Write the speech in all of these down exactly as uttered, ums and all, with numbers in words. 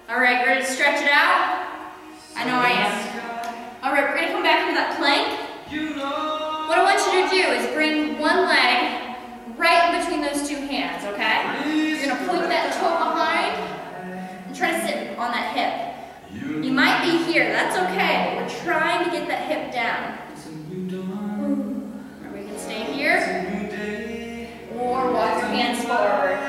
All right, you ready to stretch it out? I know I am. All right, we're gonna come back into that plank. What I want you to do is bring one leg right in between those two hands, okay? You're gonna point that toe behind and try to sit on that hip. You might be here, that's okay. We're trying to get that hip down. Or we can stay here, or walk your hands forward.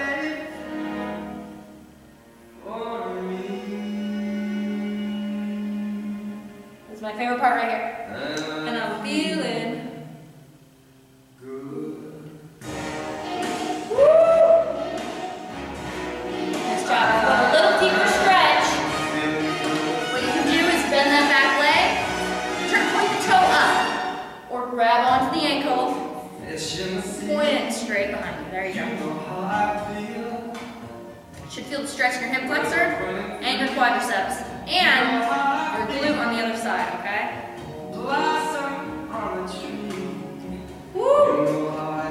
This is my favorite part right here. And I'm feeling good. Woo! Nice job. If you want a little deeper stretch, what you can do is bend that back leg, turn, point the toe up, or grab onto the ankle, point it straight behind you. There you go. Should feel the stretch in your hip flexor and your quadriceps and your glute on the other side, okay? Woo!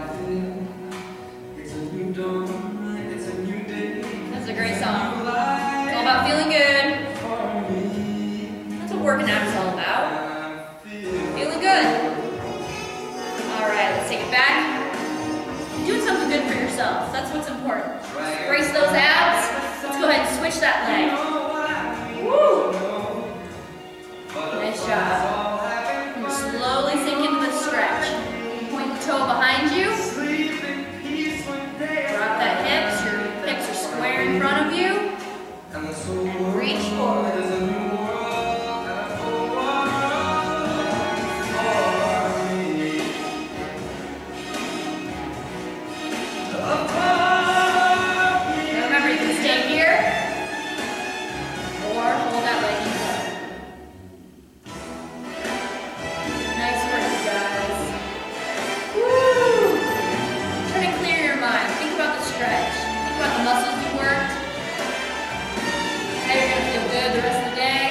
That's a great song. It's all about feeling good. That's what working out is all about. Feeling good. Alright, let's take it back. Doing something good for yourself. That's what's important. Brace those abs. Let's go ahead and switch that leg. Woo! Nice job. And slowly sink into the stretch. Point the toe behind you. Drop that hips. Your hips are square in front of you. And reach forward. The rest of the day.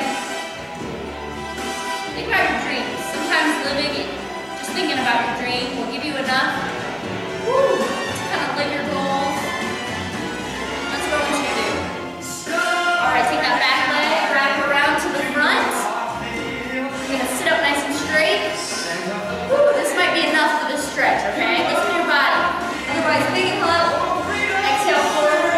Think about your dreams. Sometimes living, just thinking about your dream will give you enough woo, to kind of live your goals. That's what I want you to do. Alright, take that back leg, wrap it around to the front. You're going to sit up nice and straight. Woo, this might be enough for this stretch, okay? Listen to your body. Otherwise, big and low. Exhale forward.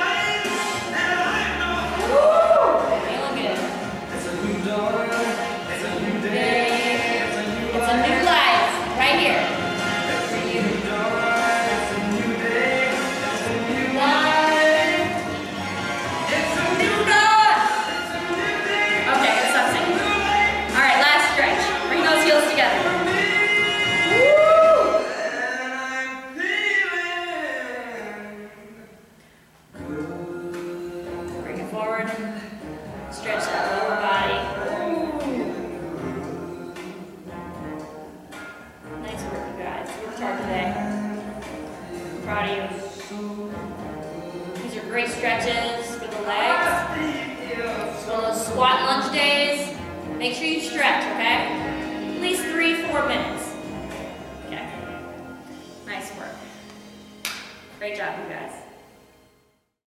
Stretch that lower body. Nice work, you guys. You worked hard today. I'm proud of you. These are great stretches for the legs. It's one of those squat lunge days. Make sure you stretch, okay? At least three, four minutes. Okay. Nice work. Great job, you guys.